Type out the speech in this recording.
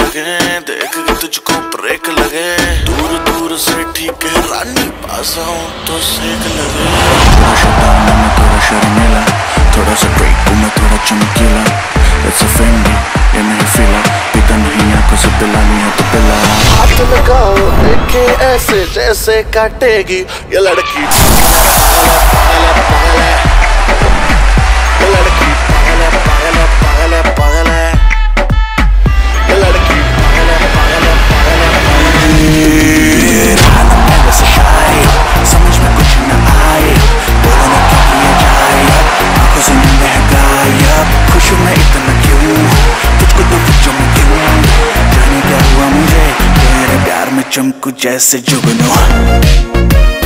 लगे, देख के तुझको ब्रेक लगे। दूर दूर से ठीक है रानी, पास आऊं तो सेक लगे। थोड़ा शैतान मैं थोड़ा शर्मीला, थोड़ा सा ड्रेक मैं थोड़ा चमकीला। It's a Fendi, ये नहीं फीला, पीता नहीं आंखों से पिला नहीं है तो पिला। हाथ लगाओ देखे ऐसे जैसे काटेगी ये लड़की। चमकू जैसे जुगनू।